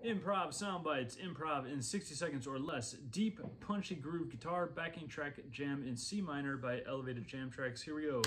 Improv Soundbites Improv in 60 seconds or less. Deep, punchy groove guitar, backing track jam in C minor by Elevated Jam Tracks. Here we go.